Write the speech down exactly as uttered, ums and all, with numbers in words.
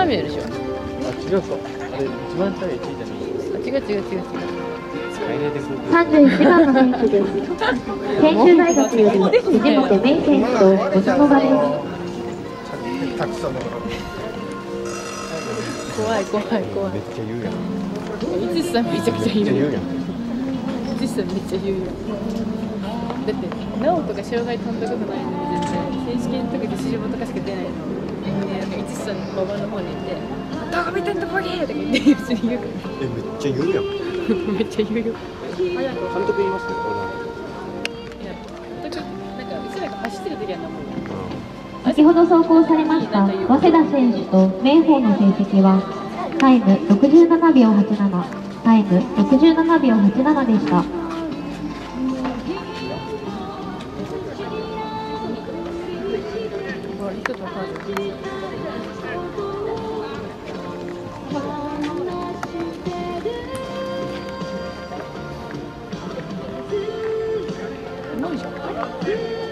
タミュエルでしょ。 あ、違うか。あれ一番下でいちいじゃない。 あ、違う違う違う違う。 さんじゅういちばんの選手です。専修大学より藤本芽衣選手と小園場です。 たくさんの怖い怖い怖い。 めっちゃ言うやん。 いつさんめちゃくちゃ言う言うやん。 いつさんめっちゃ言うやん。だって直人が障害飛んだことないのに全然選手権の時で指示とかしか出ないのに、なんかいつさんの馬場の方に行って「どこ見てんのこれ!」とか言って普通に言うから。 え、めっちゃ言うやん。 めっちゃ言うよ。 監督言いますね、こいや、監督なんかうちらが走ってる時はなもんや。 先ほど走行されました早稲田選手と明豊の成績はタイムろくじゅうななびょうはちなな、タイムろくじゅうななびょうはちななでした。 何じゃん。